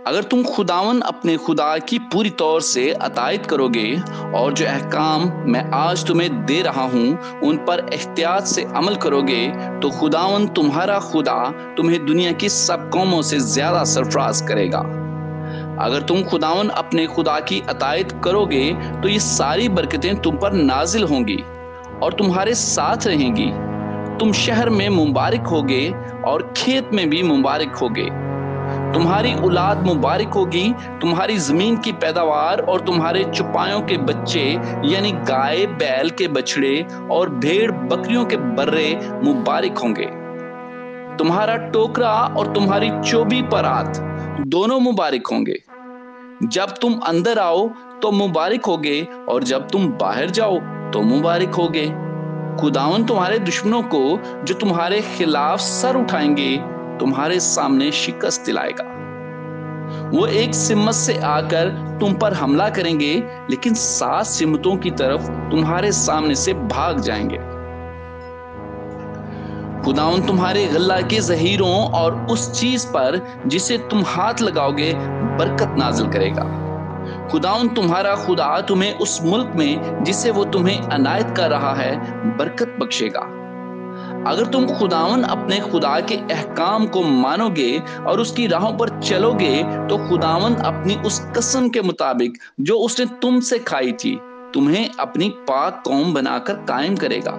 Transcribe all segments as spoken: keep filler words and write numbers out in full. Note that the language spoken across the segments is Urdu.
اگر تم خداون اپنے خدا کی پوری طور سے اطاعت کرو گے اور جو احکام میں آج تمہیں دے رہا ہوں ان پر احتیاط سے عمل کرو گے تو خداون تمہارا خدا تمہیں دنیا کی سب قوموں سے زیادہ سرفراز کرے گا۔ اگر تم خداون اپنے خدا کی اطاعت کرو گے تو یہ ساری برکتیں تم پر نازل ہوں گی اور تمہارے ساتھ رہیں گی۔ تم شہر میں مبارک ہوگے اور کھیت میں بھی مبارک ہوگے۔ تمہاری اولاد مبارک ہوگی، تمہاری زمین کی پیداوار اور تمہارے چپایوں کے بچے یعنی گائے بیل کے بچڑے اور بھیڑ بکریوں کے برے مبارک ہوں گے۔ تمہارا ٹوکرا اور تمہاری چوبی پرات دونوں مبارک ہوں گے۔ جب تم اندر آؤ تو مبارک ہوگے اور جب تم باہر جاؤ تو مبارک ہوگے۔ خداوند تمہارے دشمنوں کو جو تمہارے خلاف سر اٹھائیں گے تمہارے سامنے شکست دلائے گا۔ وہ ایک سمت سے آ کر تم پر حملہ کریں گے لیکن سات سمتوں کی طرف تمہارے سامنے سے بھاگ جائیں گے۔ خداوند تمہارے غلہ کے ذخیروں اور اس چیز پر جسے تم ہاتھ لگاؤ گے برکت نازل کرے گا۔ خداوند تمہارا خدا تمہیں اس ملک میں جسے وہ تمہیں عنایت کر رہا ہے برکت بخشے گا۔ اگر تم خداوند اپنے خدا کے احکام کو مانو گے اور اس کی راہوں پر چلو گے تو خداوند اپنی اس قسم کے مطابق جو اس نے تم سے کھائی تھی تمہیں اپنی پاک قوم بنا کر قائم کرے گا۔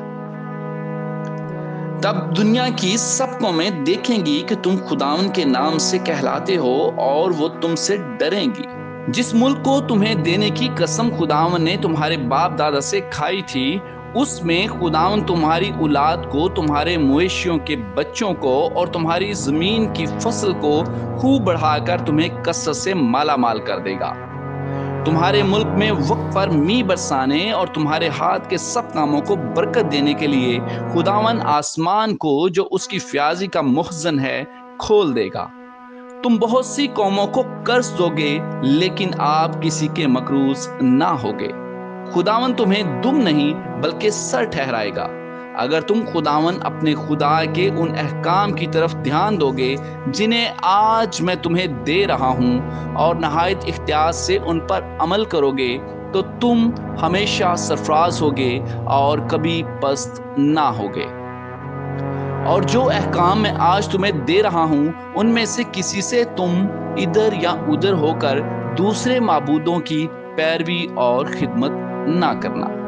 تب دنیا کی سب قومیں دیکھیں گی کہ تم خداوند کے نام سے کہلاتے ہو اور وہ تم سے ڈریں گی۔ جس ملک کو تمہیں دینے کی قسم خداوند نے تمہارے باپ دادا سے کھائی تھی اس میں خداوند تمہاری اولاد کو، تمہارے مویشیوں کے بچوں کو اور تمہاری زمین کی فصل کو خوب بڑھا کر تمہیں کثرت سے مالا مال کر دے گا۔ تمہارے ملک میں وقت پر می برسانے اور تمہارے ہاتھ کے سب کاموں کو برکت دینے کے لیے خداوند آسمان کو جو اس کی فیاضی کا مخزن ہے کھول دے گا۔ تم بہت سی قوموں کو قرض دو گے لیکن آپ کسی کے مقروض نہ ہوگے۔ خداوند تمہیں دم نہیں بلکہ سر ٹھہرائے گا۔ اگر تم خداوند اپنے خدا کے ان احکام کی طرف دھیان دو گے جنہیں آج میں تمہیں دے رہا ہوں اور نہایت احتیاط سے ان پر عمل کرو گے تو تم ہمیشہ سرفراز ہوگے اور کبھی پست نہ ہوگے۔ اور جو احکام میں آج تمہیں دے رہا ہوں ان میں سے کسی سے تم ادھر یا ادھر ہو کر دوسرے معبودوں کی پیروی اور خدمت نہ کرنا۔